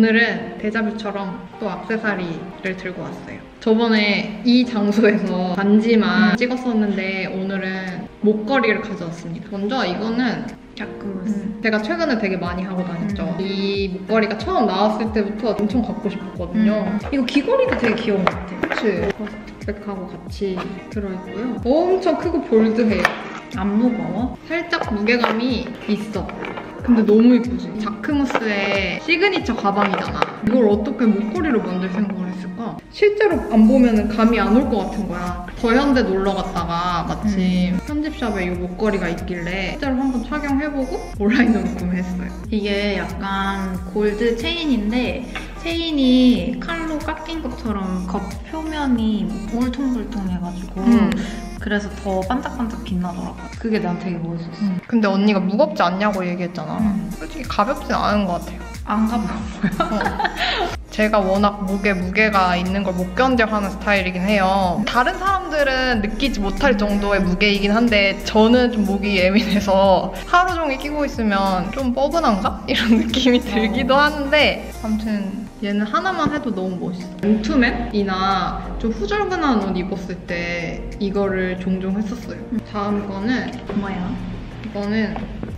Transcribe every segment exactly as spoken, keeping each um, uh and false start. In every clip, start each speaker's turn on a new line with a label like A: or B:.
A: 오늘은 데자뷰처럼 또 액세서리를 들고 왔어요. 저번에 이 장소에서 반지만 찍었었는데 오늘은 목걸이를 가져왔습니다. 먼저 이거는
B: 자크무스.
A: 음, 제가 최근에 되게 많이 하고 다녔죠.
B: 음.
A: 이 목걸이가 처음 나왔을 때부터 엄청 갖고 싶었거든요.
B: 음. 이거 귀걸이도 되게 귀여운 것 같아.
A: 그치? 백하고 같이 들어있고요. 엄청 크고 볼드해요.
B: 안 무거워?
A: 살짝 무게감이 있어. 근데 너무 예쁘지? 자크무스의 시그니처 가방이잖아. 이걸 어떻게 목걸이로 만들 생각을 했을까? 실제로 안 보면 감이 안 올 것 같은 거야. 더현대 놀러 갔다가 마침 음. 편집샵에 이 목걸이가 있길래 실제로 한번 착용해보고 온라인으로 구매했어요.
B: 이게 약간 골드 체인인데 체인이 칼로 깎인 것처럼 겉 표면이 울퉁불퉁해가지고 음. 그래서 더 반짝반짝 빛나더라고. 그게 난 되게 멋있었어.
A: 음. 근데 언니가 무겁지 않냐고 얘기했잖아.
B: 음.
A: 솔직히 가볍진 않은 것 같아요.
B: 안 가벼워요?
A: 어. 제가 워낙 목에 무게가 있는 걸 못 견뎌하는 스타일이긴 해요. 다른 사람들은 느끼지 못할 정도의 무게이긴 한데 저는 좀 목이 예민해서 하루 종일 끼고 있으면 좀 뻐근한가? 이런 느낌이 들기도 하는데 아무튼 얘는 하나만 해도 너무 멋있어. 맨투맨이나 좀 후줄근한 옷 입었을 때 이거를 종종 했었어요. 다음 거는
B: 뭐야?
A: 이거는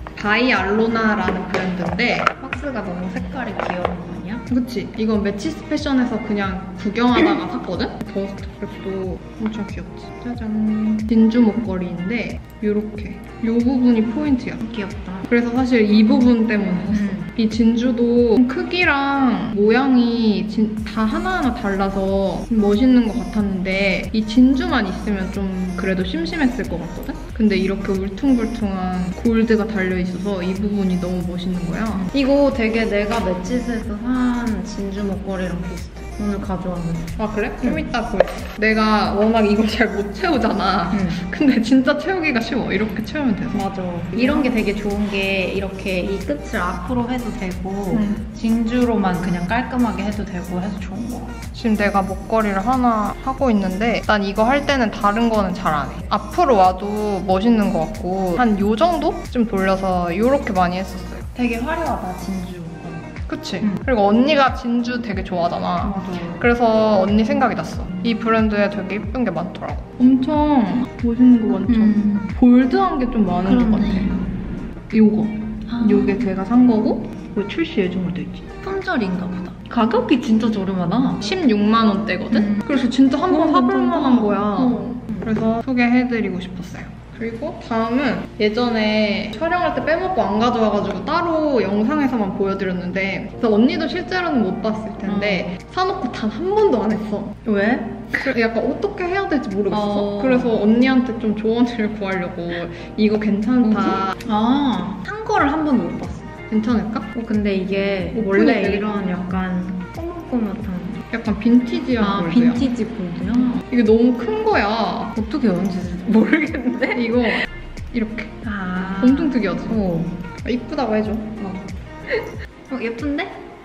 A: 바이알로나라는 브랜드인데
B: 박스가 너무 색깔이 귀여운 거 아니야?
A: 그치? 이건 매치스 패션에서 그냥 구경하다가 샀거든? 더스트 랩도 엄청 귀엽지? 짜잔! 진주 목걸이인데 요렇게 요 부분이 포인트야.
B: 귀엽다.
A: 그래서 사실 이 부분 때문에 샀어.
B: 음.
A: 이 진주도 크기랑 모양이 진, 다 하나하나 달라서 멋있는 것 같았는데 이 진주만 있으면 좀 그래도 심심했을 것 같거든? 근데 이렇게 울퉁불퉁한 골드가 달려있어서 이 부분이 너무 멋있는 거야.
B: 이거 되게 내가 매치스에서 산 진주 목걸이랑 비슷해. 오늘 가져왔는데.
A: 아 그래? 좀 이따 보여줄게. 내가 워낙 이걸 잘 못 채우잖아.
B: 응.
A: 근데 진짜 채우기가 쉬워. 이렇게 채우면 돼서.
B: 맞아. 이런 게 되게 좋은 게 이렇게 이 끝을 앞으로 해도 되고
A: 응.
B: 진주로만 그냥 깔끔하게 해도 되고 해서 좋은 거 같아.
A: 지금 내가 목걸이를 하나 하고 있는데 난 이거 할 때는 다른 거는 잘 안 해. 앞으로 와도 멋있는 것 같고 한 요 정도? 좀 돌려서 요렇게 많이 했었어요.
B: 되게 화려하다, 진주.
A: 그치?
B: 응.
A: 그리고 언니가 진주 되게 좋아하잖아.
B: 맞아.
A: 그래서 언니 생각이 났어. 이 브랜드에 되게 예쁜 게 많더라고. 엄청 멋있는 거 많죠?
B: 음.
A: 볼드한 게 좀 많은 것 같아.
B: 그러네.
A: 요거.
B: 아.
A: 요게 제가 산 거고 왜 출시 예정으로 돼 있지?
B: 품절인가 보다. 가격이 진짜 저렴하다.
A: 십육만 원대거든?
B: 음.
A: 그래서 진짜 한 번
B: 어,
A: 사볼
B: 괜찮다.
A: 만한 거야.
B: 어.
A: 그래서 소개해드리고 싶었어요. 그리고 다음은 예전에 촬영할 때 빼먹고 안 가져와가지고 따로 영상에서만 보여드렸는데 그래서 언니도 실제로는 못 봤을 텐데 어. 사놓고 단 한 번도 안 했어.
B: 왜?
A: 약간 어떻게 해야 될지 모르겠어.
B: 어.
A: 그래서 언니한테 좀 조언을 구하려고 이거 괜찮다.
B: 아, 산 거를 한 번도 못 봤어.
A: 괜찮을까?
B: 어, 근데 이게
A: 어,
B: 원래
A: 되게
B: 이런 약간 꼬물꼬물한
A: 약간 빈티지한
B: 아,
A: 골드야.
B: 빈티지 골드야?
A: 이게 너무 큰 거야.
B: 어떻게 얹는지 모르겠는데?
A: 이거 이렇게
B: 아.
A: 엄청 특이하지?
B: 어.
A: 이쁘다고 해줘.
B: 어. 어, 예쁜데?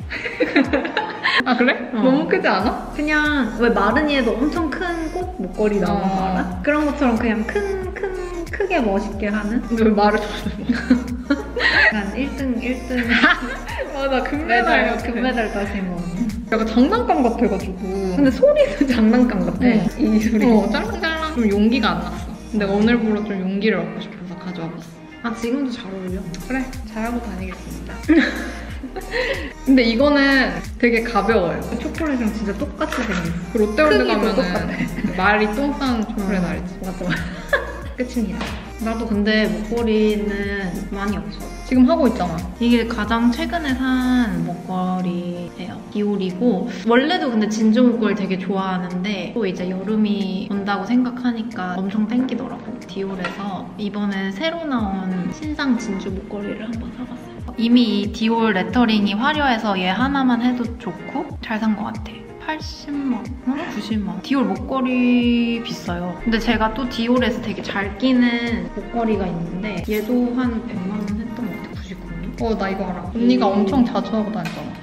A: 아 그래?
B: 어.
A: 너무 크지 않아?
B: 그냥 왜 마르니에도 엄청 큰 꽃 목걸이 나오는 거
A: 어.
B: 알아? 그런 것처럼 그냥 큰, 큰, 크게 멋있게 하는?
A: 근데 왜 말을 잘해?
B: 약간 일 등, 일 등
A: 맞아 금메달
B: 메달, 금메달 따신 거.
A: 약간 장난감 같아가지고.
B: 근데 소리도 장난감 같아.
A: 응.
B: 이 소리.
A: 어 짤랑짤랑 좀 용기가 안 났어. 근데 오늘부로 좀 용기를 얻고 싶어서 가져와봤어.
B: 아, 지금도 잘 어울려.
A: 그래 잘하고 다니겠습니다. 근데 이거는 되게 가벼워요.
B: 초콜릿이랑 진짜 똑같이 생겼어.
A: 그 롯데월드
B: 크기도
A: 가면은
B: 똑같아.
A: 말이 똥 싸는 초콜릿
B: 어.
A: 알지?
B: 맞아. 끝입니다. 나도 근데 목걸이는 많이 없어.
A: 지금 하고 있잖아.
B: 이게 가장 최근에 산 목걸이예요. 디올이고 원래도 근데 진주 목걸이 되게 좋아하는데 또 이제 여름이 온다고 생각하니까 엄청 땡기더라고. 디올에서 이번에 새로 나온 신상 진주 목걸이를 한번 사봤어요. 이미 이 디올 레터링이 화려해서 얘 하나만 해도 좋고 잘 산 것 같아. 팔십만 원? 구십만 원? 디올 목걸이 비싸요. 근데 제가 또 디올에서 되게 잘 끼는 목걸이가 있는데 얘도 한 백만 원 했던 것 같아. 구십구 만 원?
A: 어 나 이거 알아. 언니가 엄청 자주 하고 다녔잖아.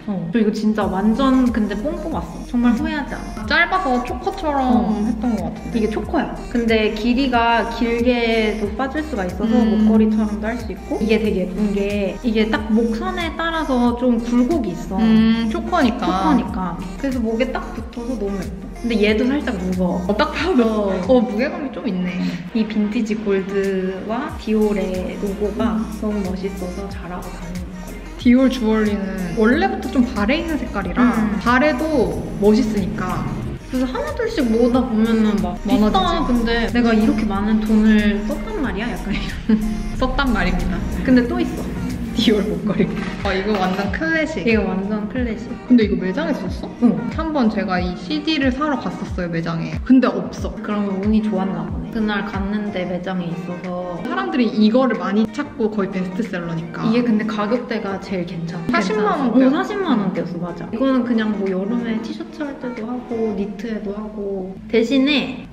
B: 어. 저 이거 진짜 완전 근데 뽕 뽑았어. 정말 후회하지 않아.
A: 짧아서 초코처럼
B: 어.
A: 했던 것 같은데.
B: 이게 초코야. 근데 길이가 길게도 빠질 수가 있어서
A: 음.
B: 목걸이처럼도 할 수 있고 이게 되게 예쁜 게 이게 딱 목선에 따라서 좀 굴곡이 있어.
A: 음, 초코니까.
B: 초코니까. 그래서 목에 딱 붙어서 너무 예뻐. 근데 얘도 살짝 무거워.
A: 어, 딱 봐도.
B: 어.
A: 어, 무게감이 좀 있네.
B: 이 빈티지 골드와 디올의 로고가 너무 멋있어서 잘하고 다니는 목걸이.
A: 디올 주얼리는 원래부터 좀 발에 있는 색깔이라
B: 음.
A: 발에도 멋있으니까.
B: 그래서 하나둘씩 모으다 보면은 막 비싸.
A: 많아지지.
B: 근데 내가 이렇게 많은 돈을 썼단 말이야? 약간 이런.
A: 썼단 말입니다.
B: 근데 또 있어. 디올 목걸이.
A: 아, 이거 완전 클래식.
B: 이거 완전 클래식.
A: 근데 이거 매장에서 샀어?
B: 응.
A: 한 번 제가 이 씨디를 사러 갔었어요, 매장에. 근데 없어.
B: 그러면 운이 좋았나 보네. 그날 갔는데 매장에 있어서
A: 사람들이 이거를 많이 찾고 거의 베스트셀러니까.
B: 이게 근데 가격대가 제일 괜찮아.
A: 사십만
B: 괜찮아.
A: 원대.
B: 어, 사십만 원대였어, 맞아. 이거는 그냥 뭐 여름에 티셔츠 할 때도 하고 니트에도 하고 대신에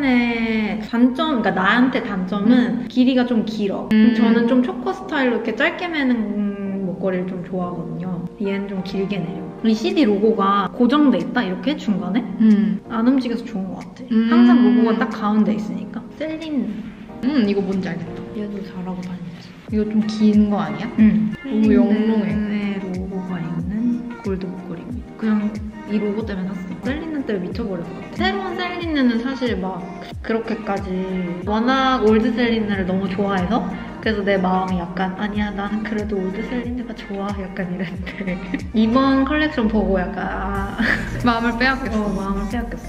B: 약간의 단점, 그러니까 나한테 단점은
A: 음.
B: 길이가 좀 길어.
A: 음.
B: 저는 좀 초코 스타일로 이렇게 짧게 매는 목걸이를 좀 좋아하거든요. 얘는 좀 길게 내려. 이 씨디 로고가 고정돼 있다 이렇게 중간에
A: 음.
B: 안 움직여서 좋은 것 같아.
A: 음.
B: 항상 로고가 딱 가운데 있으니까. 셀린
A: 음, 이거 뭔지 알겠다.
B: 얘도 잘하고 다니지.
A: 이거 좀 긴 거 아니야?
B: 응.
A: 너무 영롱해.
B: 셀린의 로고가 있는 골드 목걸이입니다. 그냥 이 로고 때문에 샀어. 셀린느 때문에 미쳐버릴 것 같아. 새로운 셀린느는 사실 막 그렇게까지 워낙 올드 셀린느를 너무 좋아해서 그래서 내 마음이 약간 아니야 나는 그래도 올드 셀린느가 좋아 약간 이랬는데 이번 컬렉션 보고 약간 아,
A: 마음을 빼앗겼어.
B: 어, 마음을 빼앗겼어.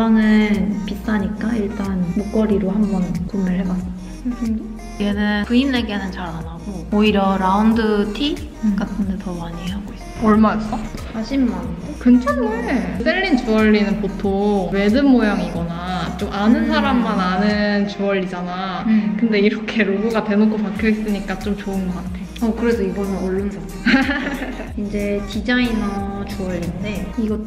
B: 가방은 비싸니까 일단 목걸이로 한번 구매를 해봤어. 이 정도? 얘는 브이넥에는 잘 안 하고 오히려 라운드 티
A: 음.
B: 같은 데 더 많이 하고 있어.
A: 얼마였어?
B: 사십만 원대?
A: 괜찮네. 셀린 주얼리는 보통 매듭 모양이거나 좀 아는
B: 음.
A: 사람만 아는 주얼리잖아.
B: 응.
A: 근데 이렇게 로고가 대놓고 박혀있으니까 좀 좋은 것 같아.
B: 어 그래서 이거는 얼른 샀어. 이제 디자이너 주얼리인데 이거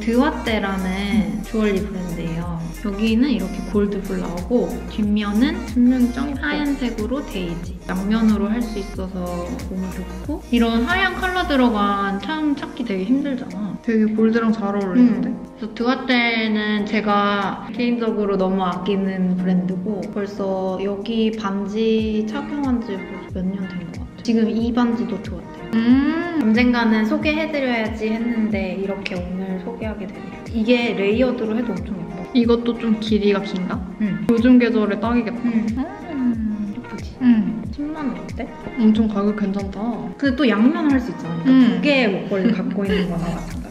B: 드와떼라는 주얼리 브랜드예요. 여기는 이렇게 골드불 나오고 뒷면은
A: 뒷면이 짱 예뻐.
B: 하얀색으로 데이지. 양면으로 할 수 있어서 너무 좋고 이런 하얀 컬러 들어간 참 찾기 되게 힘들잖아.
A: 되게 골드랑 잘 어울리는데?
B: 음. 그래서 드와떼는 제가 개인적으로 너무 아끼는 브랜드고 벌써 여기 반지 착용한 지 몇 년 된 것 같아요. 지금 이 반지도 드와떼.
A: 음.
B: 언젠가는 소개해드려야지 했는데 이렇게 오늘 소개하게 되네요. 이게 레이어드로 해도 엄청 예뻐.
A: 이것도 좀 길이가 긴가?
B: 응.
A: 요즘 계절에 딱이겠다.
B: 응.
A: 음.
B: 예쁘지?
A: 응.
B: 십만 원대?
A: 엄청 가격 괜찮다.
B: 근데 또 양면 할 수 있잖아. 그러니까
A: 음.
B: 두 개의 목걸이 갖고 있는 거나 마찬가지.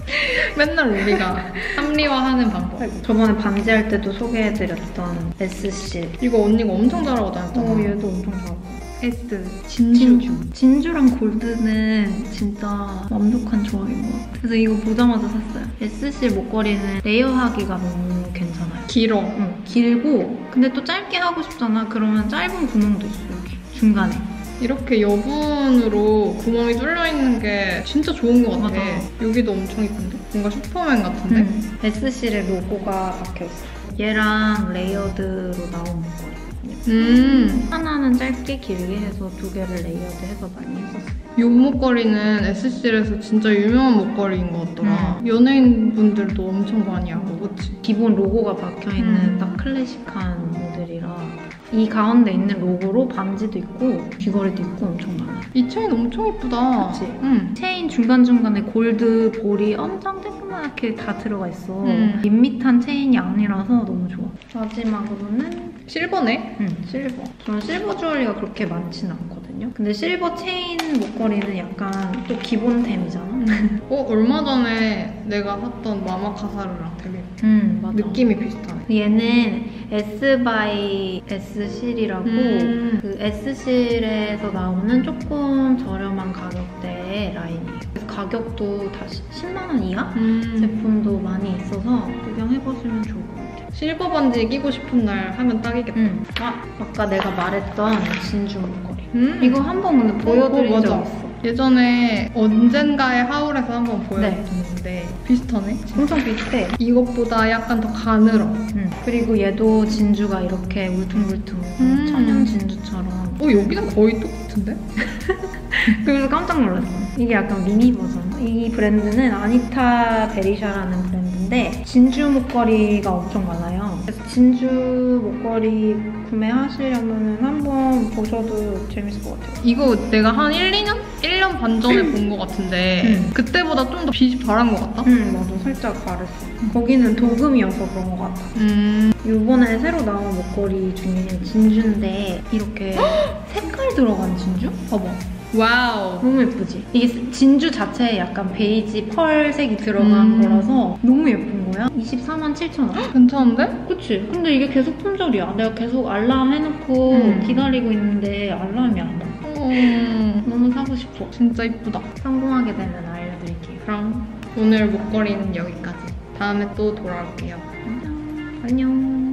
A: 맨날 우리가 합리화하는 방법.
B: 저번에 반지 할 때도 소개해드렸던 에스씨.
A: 이거 언니가 엄청 잘하고 다녔잖아.
B: 어, 얘도 엄청 좋아하고.
A: S, 진주.
B: 진주. 진주랑 골드는 진짜 완벽한 조합인 것 같아요. 그래서 이거 보자마자 샀어요. 에스씨 목걸이는 레이어하기가 너무 괜찮아요.
A: 길어.
B: 응, 길고 근데 또 짧게 하고 싶잖아. 그러면 짧은 구멍도 있어 여기 중간에.
A: 이렇게 여분으로 구멍이 뚫려 있는 게 진짜 좋은 것 같아.
B: 맞아.
A: 여기도 엄청 이쁜데? 뭔가 슈퍼맨 같은데?
B: 응. 에스씨의 로고가 박혀있어. 얘랑 레이어드로 나온 목걸이.
A: 음.
B: 하나는 짧게 길게 해서 두 개를 레이어드 해서 많이 했었어요.
A: 이 목걸이는 에스씨에서 진짜 유명한 목걸이인 것 같더라.
B: 음.
A: 연예인분들도 엄청 많이 하고, 그치?
B: 기본 로고가 박혀있는
A: 음.
B: 딱 클래식한 모델이라 이 가운데 있는 로고로 반지도 있고 귀걸이도 있고 엄청 많아요.
A: 이 체인 엄청 이쁘다.
B: 그치?
A: 응.
B: 체인 중간중간에 골드 볼이 엄청 조그맣게 다 들어가 있어.
A: 음.
B: 밋밋한 체인이 아니라서 너무 좋아. 마지막으로는
A: 실버네?
B: 응, 실버. 저는 실버 주얼리가 그렇게 많지는 않거든요. 근데 실버 체인 목걸이는 약간 또 기본템이잖아.
A: 어, 얼마 전에 내가 샀던 마마카사르랑 되게
B: 응, 맞아.
A: 느낌이 비슷하네.
B: 얘는 S by S 실이라고
A: 음.
B: 그 S 실에서 나오는 조금 저렴한 가격대의 라인이에요. 그래서 가격도 다 십만 원 이하
A: 음.
B: 제품도 많이 있어서 구경해보시면 좋을 것 같아요.
A: 실버 반지 끼고 싶은 날 하면 딱이겠다.
B: 응. 아, 아까 내가 말했던 진주 목걸이.
A: 음.
B: 이거 한번 근데 보여드린
A: 어, 어,
B: 적
A: 맞아.
B: 있어.
A: 예전에 언젠가의 하울에서 한번 보여줬는데 비슷하네?
B: 엄청 비슷해.
A: 이것보다 약간 더 가늘어.
B: 응. 그리고 얘도 진주가 이렇게 울퉁불퉁
A: 음.
B: 천연 진주처럼.
A: 어, 여기는 거의 똑같은데?
B: 그래서 깜짝 놀랐어. 이게 약간 미니 버전. 이 브랜드는 아니타 베리샤라는 브랜드인데 진주 목걸이가 엄청 많아요. 그래서 진주 목걸이 구매하시려면 한번 보셔도 재밌을 것 같아요.
A: 이거 내가 한 일, 이 년? 일 년 반 전에 본 것 같은데
B: 음.
A: 그때보다 좀 더 빛이 바란 것 같다?
B: 응, 나도 살짝 바랬어. 거기는 도금이어서 그런 것 같아.
A: 음.
B: 이번에 새로 나온 목걸이 중에 진주인데 이렇게 색깔 들어간 진주? 봐봐.
A: 와우.
B: 너무 예쁘지? 이게 진주 자체에 약간 베이지 펄색이 들어간
A: 음.
B: 거라서 너무 예쁜 거야. 이십사만 칠천 원.
A: 괜찮은데?
B: 그치? 근데 이게 계속 품절이야. 내가 계속 알람 해놓고
A: 음.
B: 기다리고 있는데 알람이 안 와.
A: 음.
B: 너무 사고 싶어.
A: 진짜 이쁘다.
B: 성공하게 되면 알려드릴게요.
A: 그럼 오늘 목걸이는 여기까지. 다음에 또 돌아올게요.
B: 안녕. 안녕.